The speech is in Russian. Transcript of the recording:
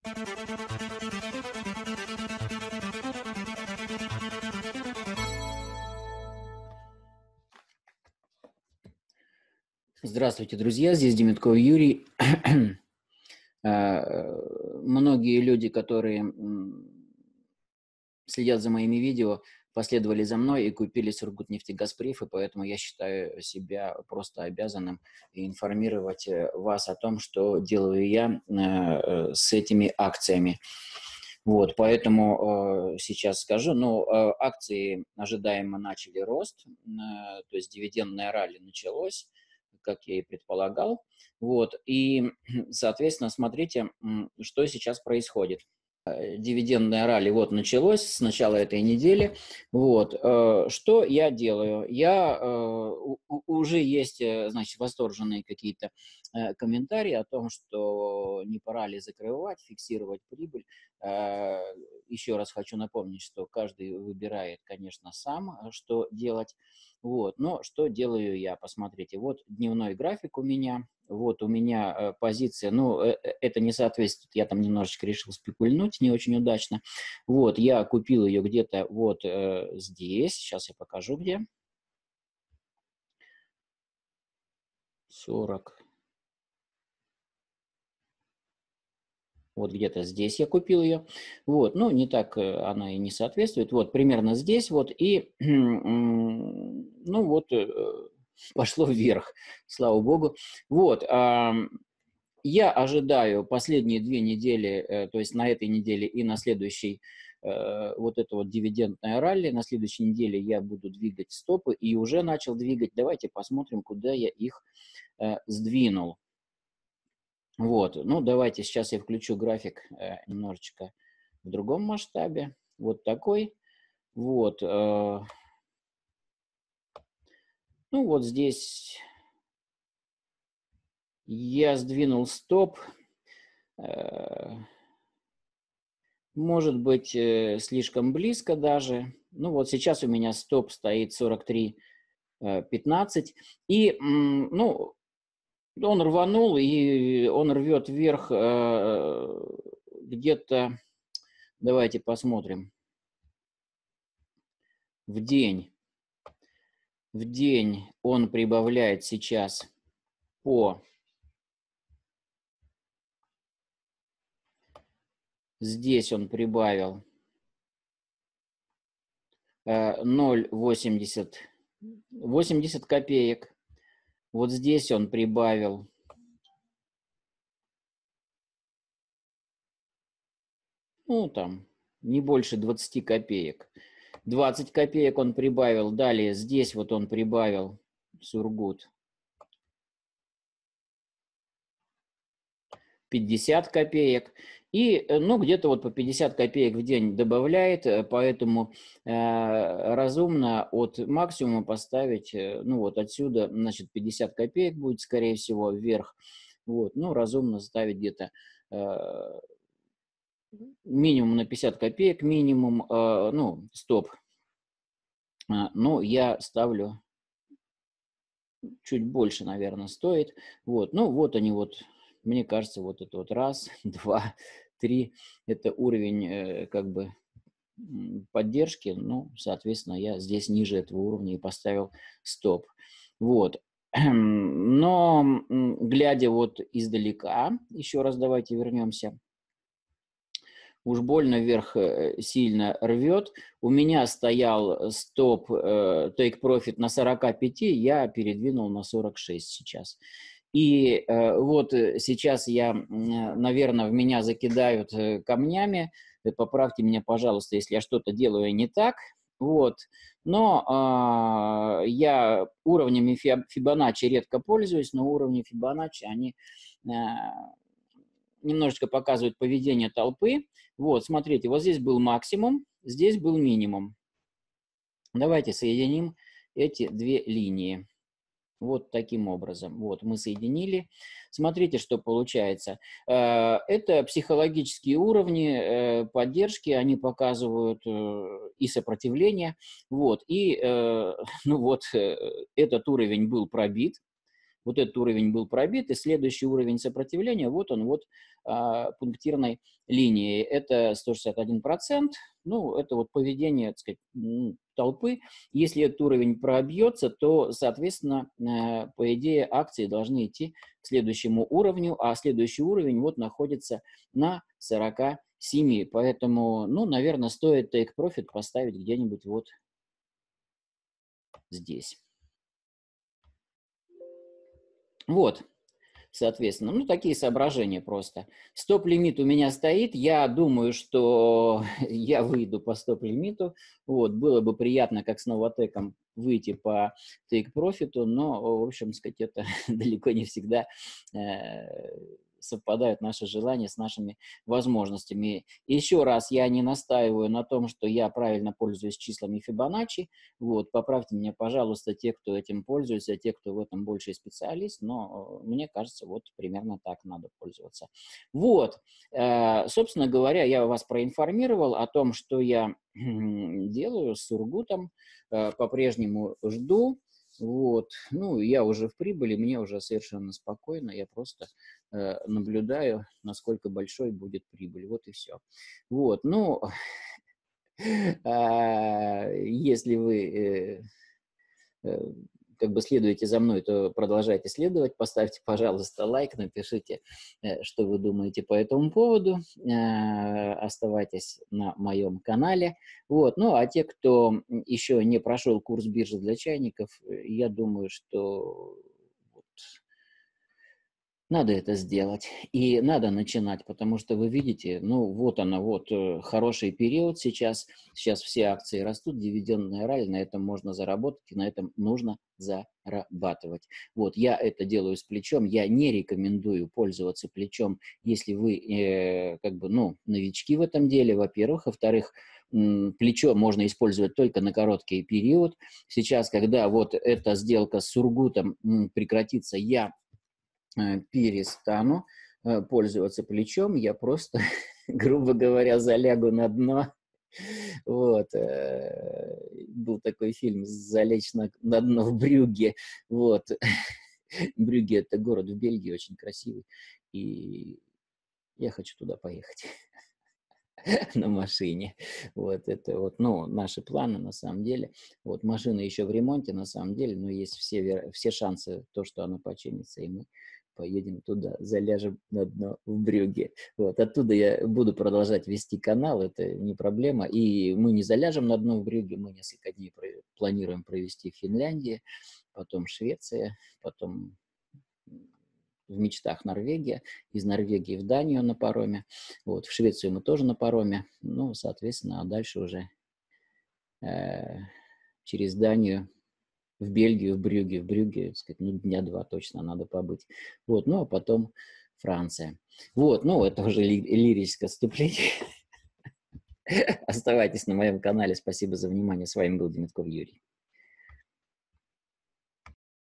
Здравствуйте, друзья, здесь Демитков Юрий. Многие люди, которые следят за моими видео, последовали за мной и купили Сургутнефтегазприф, и поэтому я считаю себя просто обязанным информировать вас о том, что делаю я с этими акциями. Вот, поэтому сейчас скажу, акции ожидаемо начали рост, то есть дивидендное ралли началось, как я и предполагал. Вот, и, соответственно, смотрите, что сейчас происходит. Дивидендное ралли вот началось с начала этой недели. Вот, что я делаю? Уже есть, значит, восторженные какие-то комментарии о том, что не пора ли закрывать, фиксировать прибыль. Еще раз хочу напомнить, что каждый выбирает, конечно, сам, что делать. Вот, но что делаю я? Посмотрите, вот дневной график у меня. Вот у меня позиция, это не соответствует, я там немножечко решил спекульнуть, не очень удачно. Вот, я купил ее где-то вот здесь, сейчас я покажу где. 40. Вот где-то здесь я купил ее. Вот, ну, не так она и не соответствует. Вот, примерно здесь вот, и, ну, вот, пошло вверх, слава богу. Вот, я ожидаю последние 2 недели, то есть на этой неделе и на следующей, вот это вот дивидендное ралли. На следующей неделе я буду двигать стопы и уже начал двигать. Давайте посмотрим, куда я их сдвинул. Вот, ну давайте сейчас я включу график немножечко в другом масштабе. Вот такой. Вот. Ну вот здесь я сдвинул стоп. Может быть, слишком близко даже. Ну вот сейчас у меня стоп стоит 43.15. И, ну, он рванул, и он рвет вверх где-то, давайте посмотрим, в день. В день он прибавляет сейчас по... Здесь он прибавил 0,80 копеек. Вот здесь он прибавил там не больше 20 копеек. 20 копеек он прибавил. Далее здесь вот он прибавил Сургут 50 копеек. И, ну, где-то вот по 50 копеек в день добавляет, поэтому разумно от максимума поставить, ну, вот отсюда, значит, 50 копеек будет, скорее всего, вверх. Вот, ну, разумно ставить где-то минимум на 50 копеек, минимум, ну, стоп. Но я ставлю чуть больше, наверное, стоит. Вот, ну, вот они вот. Мне кажется, вот это вот 1, 2, 3, это уровень как бы поддержки, ну, соответственно, я здесь ниже этого уровня и поставил стоп. Вот. Но, глядя вот издалека, еще раз давайте вернемся, уж больно вверх сильно рвет. У меня стоял стоп, take profit на 45, я передвинул на 46 сейчас. И вот сейчас наверное, в меня закидают камнями. Поправьте меня, пожалуйста, если я что-то делаю не так. Вот. Но я уровнями Фибоначчи редко пользуюсь, но уровни Фибоначчи, они немножечко показывают поведение толпы. Вот, смотрите, вот здесь был максимум, здесь был минимум. Давайте соединим эти 2 линии. Вот таким образом. Вот мы соединили. Смотрите, что получается. Это психологические уровни поддержки, они показывают и сопротивление. Вот. И ну вот этот уровень был пробит. вот этот уровень был пробит, и следующий уровень сопротивления, вот он, вот пунктирной линии. Это 161%, ну, это вот поведение, так сказать, толпы. Если этот уровень пробьется, то, соответственно, по идее, акции должны идти к следующему уровню, а следующий уровень вот находится на 47. Поэтому, ну, наверное, стоит take profit поставить где-нибудь вот здесь. Вот, соответственно, ну, такие соображения просто. Стоп-лимит у меня стоит. Я думаю, что я выйду по стоп-лимиту. Вот, было бы приятно, как с Новотеком, выйти по тейк-профиту, но, в общем, сказать, это далеко не всегда совпадают наши желания с нашими возможностями. Еще раз, я не настаиваю на том, что я правильно пользуюсь числами Фибоначчи. Вот, поправьте меня, пожалуйста, те, кто этим пользуется, те, кто в этом больше специалист, но мне кажется, вот примерно так надо пользоваться. Вот, собственно говоря, я вас проинформировал о том, что я делаю с Сургутом, по-прежнему жду. Вот, ну, я уже в прибыли, мне уже совершенно спокойно, я просто наблюдаю, насколько большой будет прибыль, вот и все. Вот, ну, если вы как бы следуете за мной, то продолжайте следовать, поставьте, пожалуйста, лайк, напишите, что вы думаете по этому поводу, оставайтесь на моем канале. Вот. Ну, а те, кто еще не прошел курс биржи для чайников, я думаю, что надо это сделать, и надо начинать, потому что вы видите, ну, вот она, вот хороший период сейчас все акции растут, дивидендная ралли, на этом можно заработать, и на этом нужно зарабатывать. Вот, я это делаю с плечом, я не рекомендую пользоваться плечом, если вы, как бы, ну, новички в этом деле, во-первых, во-вторых, плечо можно использовать только на короткий период. Сейчас, когда вот эта сделка с Сургутом прекратится, я перестану пользоваться плечом, я просто, грубо говоря, залягу на дно. Вот. Был такой фильм «Залечь на дно в Брюгге». Вот. Брюгге – это город в Бельгии, очень красивый. И я хочу туда поехать на машине. Вот это вот, ну, наши планы на самом деле. Вот машина еще в ремонте на самом деле, но есть все шансы, то, что она починится, и мы поедем туда, заляжем на дно в Брюгге. Вот, оттуда я буду продолжать вести канал, это не проблема. И мы не заляжем на дно в Брюгге, мы несколько дней планируем провести в Финляндии, потом Швеция, потом в мечтах Норвегия, из Норвегии в Данию на пароме, вот, в Швецию мы тоже на пароме, ну, соответственно, а дальше уже через Данию в Бельгию, в Брюгге, так сказать, ну, дня два точно надо побыть. Вот, ну, а потом Франция. Вот, ну, это уже лирическое отступление. Оставайтесь на моем канале. Спасибо за внимание. С вами был Демитков Юрий.